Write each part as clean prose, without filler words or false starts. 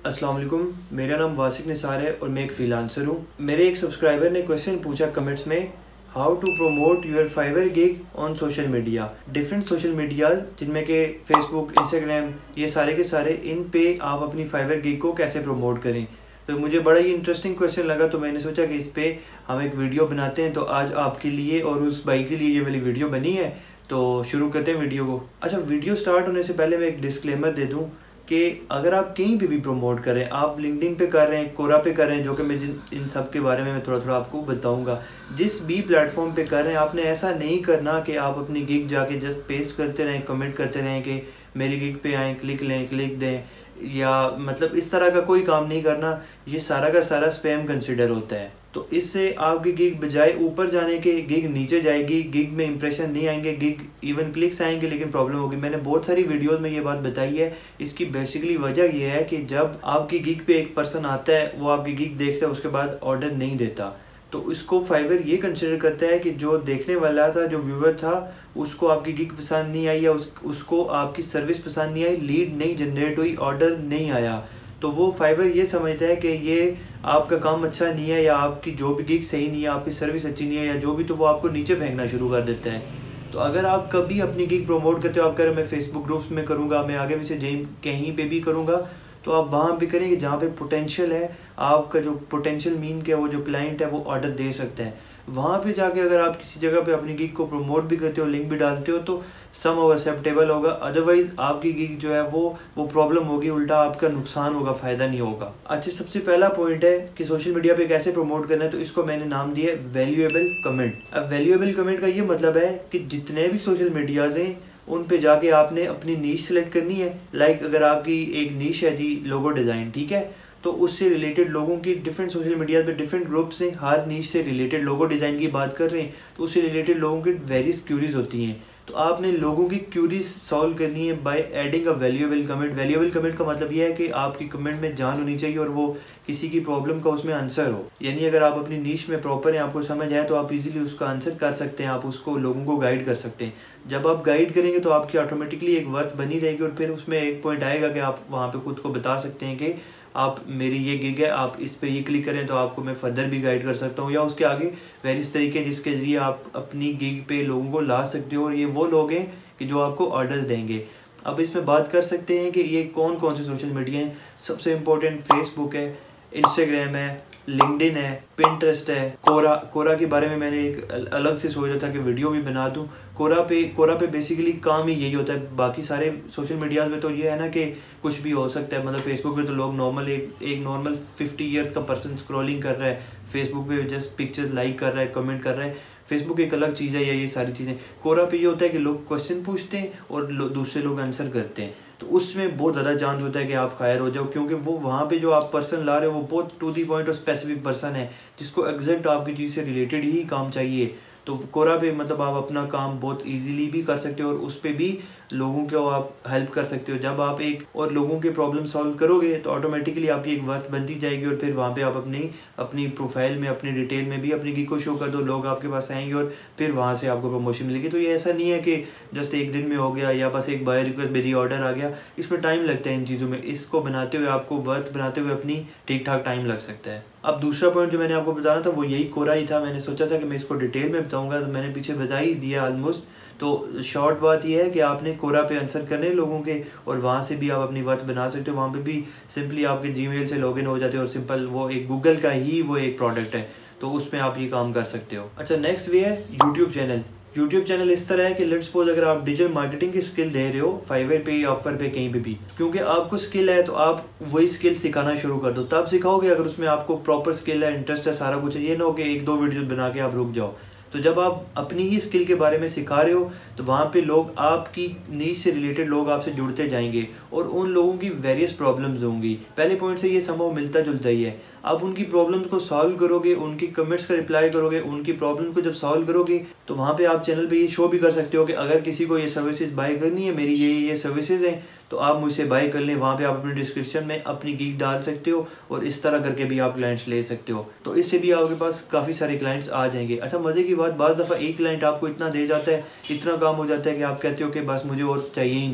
अस्सलाम वालेकुम, मेरा नाम वासिक निसार है और मैं एक फ्रीलांसर हूँ। मेरे एक सब्सक्राइबर ने क्वेश्चन पूछा कमेंट्स में, how to promote your Fiverr gig on social media. Different social media जिनमें के फेसबुक, इंस्टाग्राम, ये सारे के सारे, इन पे आप अपनी फाइवर गिग को कैसे प्रमोट करें। तो मुझे बड़ा ही इंटरेस्टिंग क्वेश्चन लगा, तो मैंने सोचा कि इस पे हम एक वीडियो बनाते हैं। तो आज आपके लिए और उस भाई के लिए ये वाली वीडियो बनी है, तो शुरू करते हैं वीडियो को। अच्छा, वीडियो स्टार्ट होने से पहले मैं एक डिस्क्लेमर दे दूँ कि अगर आप कहीं पे भी प्रमोट करें, आप लिंक्डइन पे कर रहे हैं, कोरा पे कर रहे हैं, जो कि मैं इन सब के बारे में मैं थोड़ा थोड़ा आपको बताऊंगा। जिस भी प्लेटफॉर्म पे कर रहे हैं, आपने ऐसा नहीं करना कि आप अपनी गिग जाके जस्ट पेस्ट करते रहें, कमेंट करते रहें कि मेरी गिग पे आएँ, क्लिक दें, या मतलब इस तरह का कोई काम नहीं करना। ये सारा का सारा स्पैम कंसिडर होता है। तो इससे आपकी गिग बजाय ऊपर जाने के गिग नीचे जाएगी, गिग में इंप्रेशन नहीं आएंगे, गिग इवन क्लिक्स आएंगे लेकिन प्रॉब्लम होगी। मैंने बहुत सारी वीडियोस में ये बात बताई है। इसकी बेसिकली वजह ये है कि जब आपकी गिग पे एक पर्सन आता है, वो आपकी गिग देखता है, उसके बाद ऑर्डर नहीं देता, तो इसको फाइवर ये कंसिडर करता है कि जो देखने वाला था, जो व्यूवर था, उसको आपकी गिग पसंद नहीं आई, या उसको आपकी सर्विस पसंद नहीं आई, लीड नहीं जनरेट हुई, ऑर्डर नहीं आया, तो वो फाइवर ये समझता है कि ये आपका काम अच्छा नहीं है, या आपकी जो भी गिग सही नहीं है, आपकी सर्विस अच्छी नहीं है, या जो भी, तो वो आपको नीचे फेंकना शुरू कर देता है। तो अगर आप कभी अपनी गिग प्रमोट करते हो, आप कह रहे हो मैं फेसबुक ग्रुप्स में करूँगा, मैं आगे पीछे कहीं पे भी करूँगा, तो आप वहाँ भी करेंगे जहाँ पे पोटेंशियल है। आपका जो पोटेंशियल मीन के वो जो क्लाइंट है वो ऑर्डर दे सकता है, वहाँ पे जाके अगर आप किसी जगह पे अपनी गिग को प्रमोट भी करते हो, लिंक भी डालते हो, तो सम एक्सेप्टेबल होगा। अदरवाइज आपकी गिग जो है वो प्रॉब्लम होगी, उल्टा आपका नुकसान होगा, फ़ायदा नहीं होगा। अच्छा, सबसे पहला पॉइंट है कि सोशल मीडिया पे कैसे प्रमोट करना है, तो इसको मैंने नाम दिया है वैल्यूएबल कमेंट। अब वैल्यूएबल कमेंट का ये मतलब है कि जितने भी सोशल मीडियाज़ हैं उन पे जाके आपने अपनी नीश सेलेक्ट करनी है। लाइक अगर आपकी एक नीश है जी लोगो डिज़ाइन, ठीक है, तो उससे रिलेटेड लोगों की डिफरेंट सोशल मीडिया पे डिफरेंट ग्रुप्स हैं, हर नीश से रिलेटेड लोगो डिज़ाइन की बात कर रहे हैं, तो उससे रिलेटेड लोगों की वेरियस क्यूरीज होती हैं। तो आपने लोगों की क्यूरीज सॉल्व करनी है by adding a valuable comment. Valuable comment का मतलब यह है कि आपकी कमेंट में जान होनी चाहिए और वो किसी की प्रॉब्लम का उसमें आंसर हो। यानी अगर आप अपनी नीश में प्रॉपर हैं, आपको समझ आए, तो आप इजीली उसका आंसर कर सकते हैं, आप उसको लोगों को गाइड कर सकते हैं। जब आप गाइड करेंगे तो आपकी ऑटोमेटिकली एक वर्थ बनी रहेगी, और फिर उसमें एक पॉइंट आएगा कि आप वहाँ पे खुद को बता सकते हैं कि आप मेरी ये गिग है, आप इस पे ये क्लिक करें तो आपको मैं फर्दर भी गाइड कर सकता हूँ, या उसके आगे वेरियस तरीके जिसके ज़रिए आप अपनी गिग पे लोगों को ला सकते हो। और ये वो लोग हैं कि जो आपको ऑर्डर्स देंगे। अब इसमें बात कर सकते हैं कि ये कौन कौन से सोशल मीडिया हैं। सबसे इम्पोर्टेंट फेसबुक है, इंस्टाग्राम है, लिंक्डइन है, पिंटरेस्ट है, कोरा के बारे में मैंने एक अलग से सोचा था कि वीडियो भी बना दूं। कोरा पे बेसिकली काम ही यही होता है। बाकी सारे सोशल मीडियाज़ में तो ये है ना कि कुछ भी हो सकता है। मतलब फेसबुक पे तो लोग नॉर्मल एक नॉर्मल 50 ईयर्स का पर्सन स्क्रॉलिंग कर रहा है, फेसबुक पे जस्ट पिक्चर्स लाइक कर रहा है, कमेंट कर रहा है। फेसबुक एक अलग चीज़ है, या ये सारी चीज़ें। कोरा पे ये होता है कि लोग क्वेश्चन पूछते हैं और दूसरे लोग आंसर करते हैं, तो उसमें बहुत ज़्यादा चांस होता है कि आप फायर हो जाओ, क्योंकि वो वहाँ पे जो आप पर्सन ला रहे हो वो बहुत टू दी पॉइंट और स्पेसिफिक पर्सन है, जिसको एग्जैक्ट आपकी चीज़ से रिलेटेड ही काम चाहिए। तो कोरा पे मतलब आप अपना काम बहुत इजीली भी कर सकते हो, और उस पर भी लोगों को आप हेल्प कर सकते हो। जब आप एक और लोगों के प्रॉब्लम सॉल्व करोगे तो ऑटोमेटिकली आपकी एक वर्थ बनती जाएगी, और फिर वहाँ पे आप अपनी प्रोफाइल में, अपनी डिटेल में भी अपनी गिग को शो कर दो, लोग आपके पास आएंगे और फिर वहाँ से आपको प्रमोशन मिलेगी। तो ये ऐसा नहीं है कि जस्ट एक दिन में हो गया, या बस एक बाय रिक्वेस्ट भेजी, ऑर्डर आ गया। इसमें टाइम लगता है इन चीज़ों में। इसको बनाते हुए, आपको वर्थ बनाते हुए अपनी ठीक ठाक टाइम लग सकता है। अब दूसरा पॉइंट जो मैंने आपको बताना था वो यही कोरा ही था। मैंने सोचा था कि मैं इसको डिटेल में बताऊंगा, तो मैंने पीछे बता ही दिया ऑलमोस्ट। तो शॉर्ट बात यह है कि आपने कोरा पे आंसर करने लोगों के, और वहाँ से भी आप अपनी वर्थ बना सकते हो। वहाँ पे भी सिंपली आपके जीमेल से लॉगिन हो जाते हो, और सिंपल वो एक गूगल का ही वो एक प्रोडक्ट है, तो उसमें आप ये काम कर सकते हो। अच्छा, नेक्स्ट वे है यूट्यूब चैनल। यूट्यूब चैनल इस तरह है कि लेट्स सपोज अगर आप डिजिटल मार्केटिंग की स्किल दे रहे हो फाइवर पे, ऑफर पे, कहीं पे भी, क्योंकि आपको स्किल है तो आप वही स्किल सिखाना शुरू कर दो। तब सिखाओगे अगर उसमें आपको प्रॉपर स्किल है, इंटरेस्ट है, सारा कुछ है। ये ना हो कि एक दो वीडियो बना के आप रुक जाओ। तो जब आप अपनी ही स्किल के बारे में सिखा रहे हो, तो वहाँ पे लोग, आपकी नीश से रिलेटेड लोग आपसे जुड़ते जाएंगे, और उन लोगों की वेरियस प्रॉब्लम्स होंगी। पहले पॉइंट से ये संभव मिलता जुलता ही है। आप उनकी प्रॉब्लम्स को सॉल्व करोगे, उनकी कमेंट्स का रिप्लाई करोगे, उनकी प्रॉब्लम को जब सॉल्व करोगे, तो वहाँ पे आप चैनल पे ये शो भी कर सकते हो कि अगर किसी को ये सर्विसेज बाय करनी है, मेरी ये सर्विसेज हैं, तो आप मुझसे बाय कर लें। वहाँ पे आप अपने डिस्क्रिप्शन में अपनी गिग डाल सकते हो, और इस तरह करके भी आप क्लाइंट्स ले सकते हो। तो इससे भी आपके पास काफ़ी सारे क्लाइंट्स आ जाएंगे। अच्छा, मज़े की बात, बाज़ दफ़ा एक क्लाइंट आपको इतना दे जाता है, इतना काम हो जाता है कि आप कहते हो कि बस मुझे और चाहिए ही नहीं।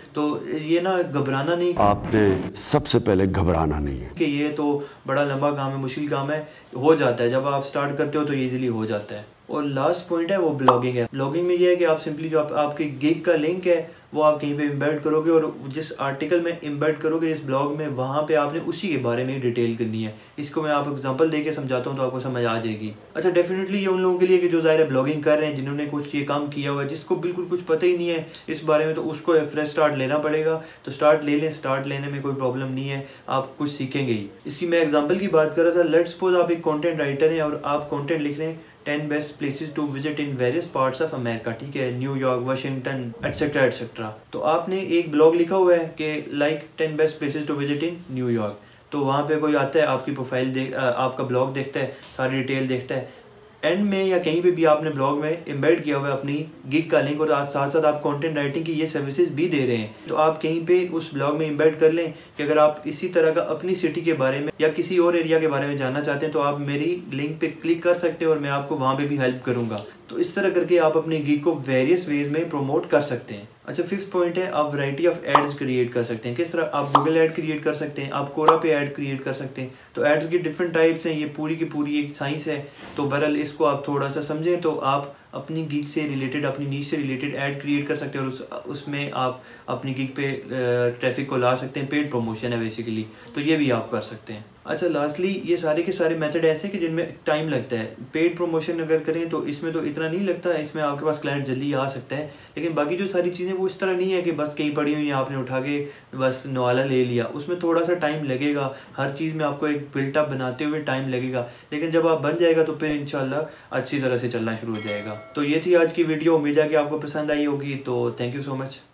तो ये ना घबराना नहीं, आपने सबसे पहले घबराना नहीं है कि ये तो बड़ा लंबा काम है, मुश्किल काम है, हो जाता है। जब आप स्टार्ट करते हो तो ईजिली हो जाता है। और लास्ट पॉइंट है वो ब्लॉगिंग है। ब्लॉगिंग में ये है कि आप सिंपली जो आपके गिग का लिंक है वो आप कहीं पे इम्बेड करोगे, और जिस आर्टिकल में इम्बेड करोगे इस ब्लॉग में, वहाँ पे आपने उसी के बारे में डिटेल करनी है। इसको मैं आपको एग्जांपल देके समझाता हूँ तो आपको समझ आ जाएगी। अच्छा, डेफिनेटली ये उन लोगों के लिए कि जो ज़ाहिर है ब्लॉगिंग कर रहे हैं, जिन्होंने कुछ ये काम किया हुआ है, जिसको बिल्कुल कुछ पता ही नहीं है इस बारे में, तो उसको फ्रेश स्टार्ट लेना पड़ेगा। तो स्टार्ट ले लें, स्टार्ट लेने में कोई प्रॉब्लम नहीं है, आप कुछ सीखेंगे ही। इसकी मैं एग्जाम्पल की बात कर रहा था। लेट्स सपोज आप एक कॉन्टेंट राइटर हैं और आप कॉन्टेंट लिख रहे हैं 10 best places to visit in various parts of America, ठीक है, न्यूयॉर्क, वाशिंगटन, एटसेट्रा एटसेट्रा। तो आपने एक ब्लॉग लिखा हुआ है कि like 10 best places to visit in New York. तो वहाँ पे कोई आता है, आपकी प्रोफाइल आपका ब्लॉग देखता है, सारी डिटेल देखता है, एंड में या कहीं पे भी आपने ब्लॉग में एम्बेड किया हुआ है अपनी गिग का लिंक, और साथ साथ आप कंटेंट राइटिंग की ये सर्विसेज भी दे रहे हैं। तो आप कहीं पे उस ब्लॉग में एम्बेड कर लें कि अगर आप इसी तरह का अपनी सिटी के बारे में या किसी और एरिया के बारे में जानना चाहते हैं तो आप मेरी लिंक पे क्लिक कर सकते हैं और मैं आपको वहाँ पे भी हेल्प करूँगा। तो इस तरह करके आप अपने गिग को वेरियस वेज में प्रमोट कर सकते हैं। अच्छा, फिफ्थ पॉइंट है आप वैरायटी ऑफ एड्स क्रिएट कर सकते हैं। किस तरह? आप गूगल ऐड क्रिएट कर सकते हैं, आप कोरा पे ऐड क्रिएट कर सकते हैं। तो एड्स की डिफरेंट टाइप्स हैं, ये पूरी की पूरी एक साइंस है। तो बहरहाल इसको आप थोड़ा सा समझें तो आप अपनी गिग से रिलेटेड, अपनी नीश से रिलेटेड ऐड क्रिएट कर सकते हैं और उसमें आप अपनी गिग पे ट्रैफिक को ला सकते हैं। पेड प्रमोशन है बेसिकली, तो ये भी आप कर सकते हैं। अच्छा, लास्टली ये सारे के सारे मेथड ऐसे कि जिनमें टाइम लगता है। पेड प्रमोशन अगर करें तो इसमें तो इतना नहीं लगता है, इसमें आपके पास क्लाइंट जल्दी आ सकता है। लेकिन बाकी जो सारी चीज़ें वो इस तरह नहीं है कि बस कहीं पड़ी हुई आपने उठा के बस नवाला ले लिया, उसमें थोड़ा सा टाइम लगेगा। हर चीज़ में आपको एक बिल्टअप बनाते हुए टाइम लगेगा, लेकिन जब आप बन जाएगा तो फिर इंशाल्लाह अच्छी तरह से चलना शुरू हो जाएगा। तो ये थी आज की वीडियो, उम्मीद है कि आपको पसंद आई होगी। तो थैंक यू सो मच।